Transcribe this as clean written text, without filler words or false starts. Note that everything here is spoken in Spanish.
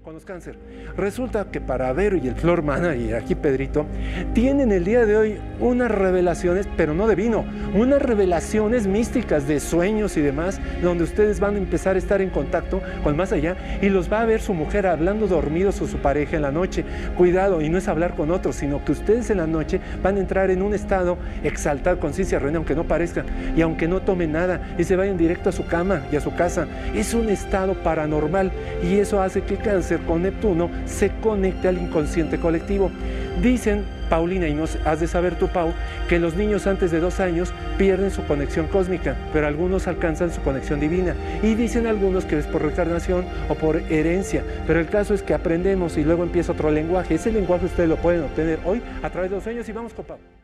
con los cáncer. Resulta que para Vero y el Floor Mana, y aquí Pedrito, tienen el día de hoy unas revelaciones, pero no de vino, unas revelaciones místicas de sueños y demás, donde ustedes van a empezar a estar en contacto con más allá y los va a ver su mujer hablando dormidos o su pareja en la noche. Cuidado, y no es hablar con otros, sino que ustedes en la noche van a entrar en un estado exaltado, conciencia reina, aunque no parezca, y aunque no tomen nada, y se vayan directo a su cama y a su casa. Es un estado paranormal, y eso hace que Cáncer con Neptuno se conecte al inconsciente colectivo. Dicen, Paulina, y no has de saber tú, Pau, que los niños antes de 2 años pierden su conexión cósmica, pero algunos alcanzan su conexión divina. Y dicen algunos que es por reencarnación o por herencia, pero el caso es que aprendemos y luego empieza otro lenguaje. Ese lenguaje ustedes lo pueden obtener hoy a través de los sueños, y vamos con Pau.